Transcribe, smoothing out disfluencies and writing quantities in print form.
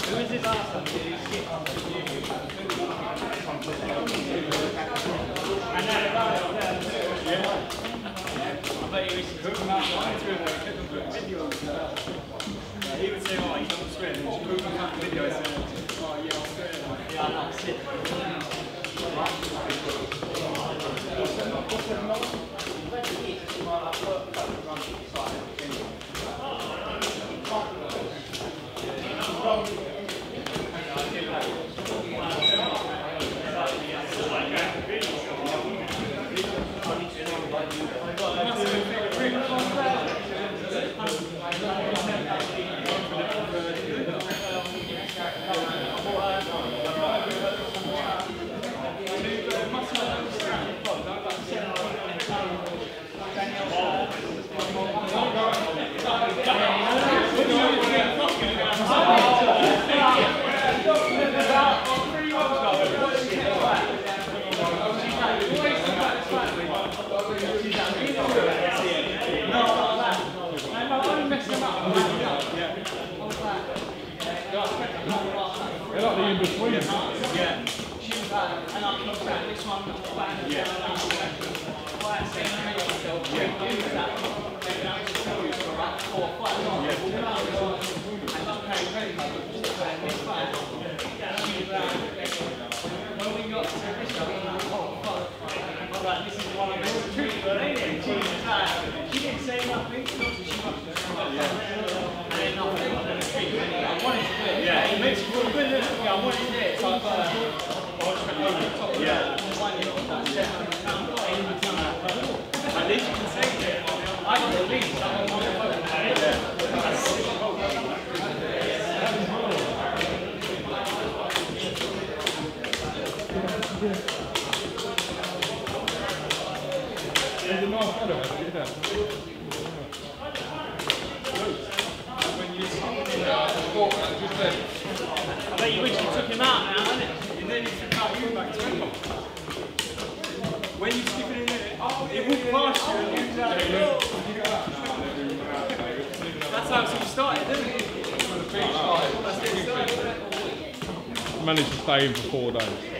Who was it last time? Did he skip? I bet he was cooking out video. He would say, oh, you don't swear. And he's cooking out video. I said, oh, yeah, I'll swear. Yeah, I know, sit. They're like the in-between. Yeah. She was like, and I came back, this one, back, and when we got to this one, I was like, oh fuck, like, this is one of the tricky, but ain't it? She didn't say nothing, she and then I wanted to do it. Yeah, it makes you feel good, doesn't it? Yeah, I wanted to do it, so I got a yeah. At least you can say it. I got the least. There's a nice fellow, actually, there. I bet you wish you took him out now, isn't it? And then he took out you back to him. When you skip it in there, it walked past you and you that's how it started, didn't it? Managed to stay in for 4 days.